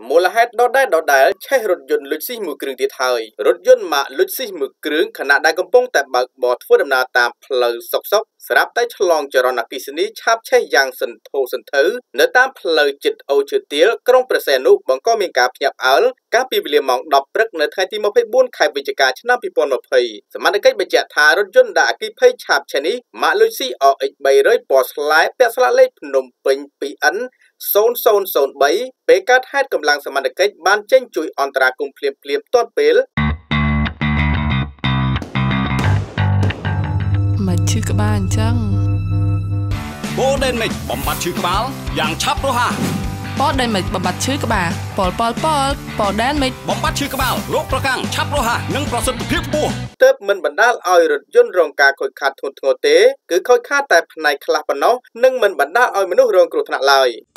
មូលហេតុដដែលឆេះរថយន្តលុចស៊ីមួយគ្រឿងទៀតហើយរថយន្តម៉ាកលុចស៊ីមួយគ្រឿងខណៈដែលកំពុងតែបើកបរធ្វើដំណើរតាមផ្លូវសុកស្រាប់តែឆ្លងចរន្តអគ្គិសនីឆាបឆេះយ៉ាងសន្ធោសន្ធៅនៅតាមផ្លូវចិត្តអូឈើទាលក្រុងព្រះសីហនុបង្កមានការភ្ញាក់ផ្អើលកាលពីវេលាម៉ោង 10 ព្រឹកនៅថ្ងៃទី24 ខែវិច្ឆិកាឆ្នាំ 2020 សមត្ថកិច្ចបញ្ជាក់ថារថយន្តដាក់អគ្គិភ័យឆាបឆេះនេះម៉ាកលុចស៊ី RX 300 ពណ៌ស្លែពាក់ស្លាកលេខភ្នំពេញ 2N 0003 ពេលកើតហេតុកម្លាំងសមត្ថកិច្ចបានចេញជួយអន្តរាគមន៍ភ្លាមទាន់ពេលមកឈឺក្បាលអញ្ចឹងបូដេនមិចបំបត្តិឈឺក្បាលយ៉ាងឆាប់រហ័សបូដេនមិចបំបត្តិឈឺក្បាលបូដេនមិចបំបត្តិឈឺក្បាលរោគប្រកាំងឆាប់រហ័សនិងប្រសិទ្ធភាពខ្ពស់ទើបមិនបណ្ដាលឲ្យរថយន្តរងការខូចខាតធ្ងន់ធ្ងរទេគឺខូចខាតតែផ្នែកខ្លះប៉ុណ្ណោះនិងមិនបណ្ដាលឲ្យមនុស្សរងគ្រោះថ្នាក់ឡើយ